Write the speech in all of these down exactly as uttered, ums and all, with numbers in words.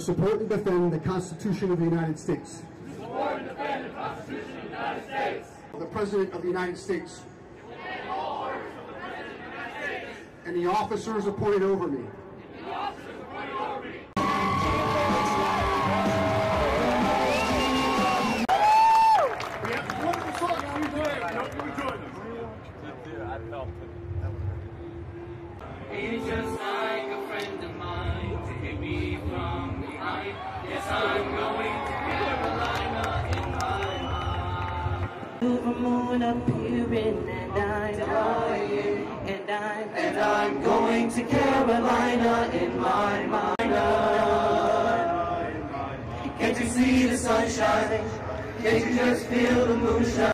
support and defend the Constitution of the United States. To support and defend the Constitution of the United States. The President of the United States. And all orders of the President of the United States. And the officers appointed over me. And the officers appointed over me. We have some wonderful songs to play. I hope you enjoy them. I felt it. He's just like a friend of mine to hit me from behind. Yes, I'm going to Carolina in my mind. Silver moon appearing and I'm going, and I'm, And I'm going to Carolina in my mind. Can't you see the sunshine? Can't you just feel the moonshine?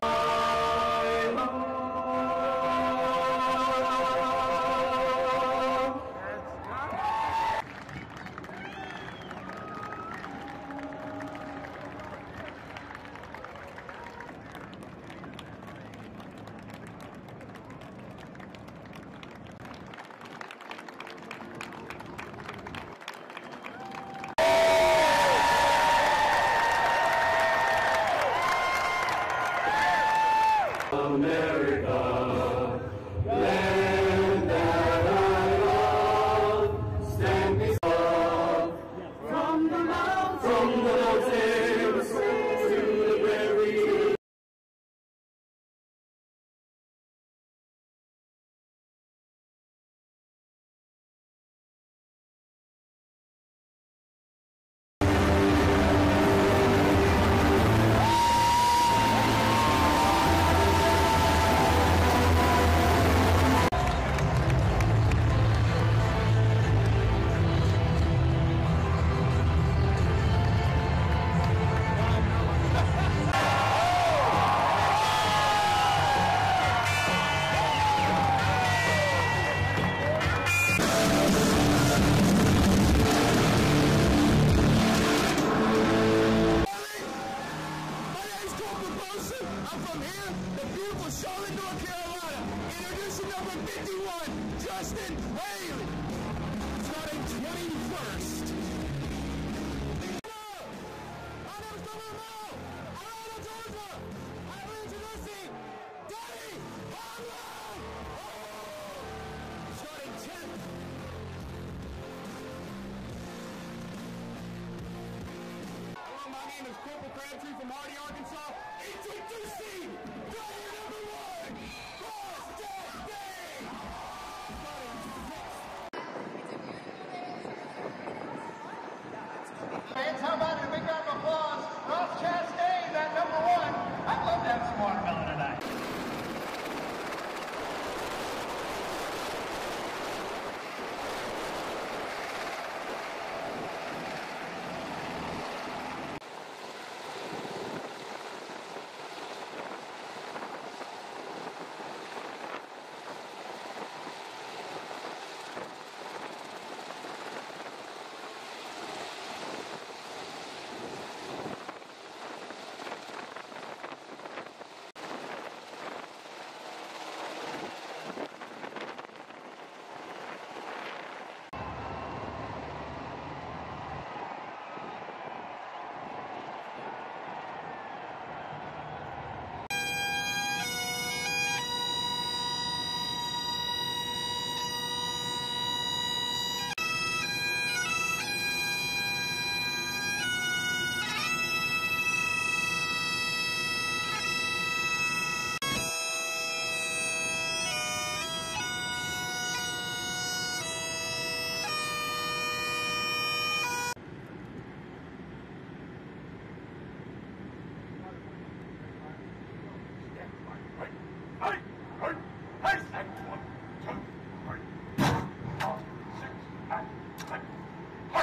America, land that I love, stand beside from the mountains, from the mountains to the prairie. I'm from here, the beautiful Charlotte, North Carolina. Introducing number fifty-one, Justin Haley. Starting twenty-first. My name is Donald Moe. Atlanta, Georgia. I'm introducing Danny Harlow. Starting tenth. Hello, my name is Corporal Crabtree from Hardy, Arkansas. Introducing player number one, Ross Chastain! Fans, how about a big round of applause? Ross Chastain, that number one. I'd love to have some watermelon tonight.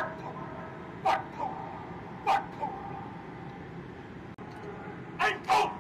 Hey, go!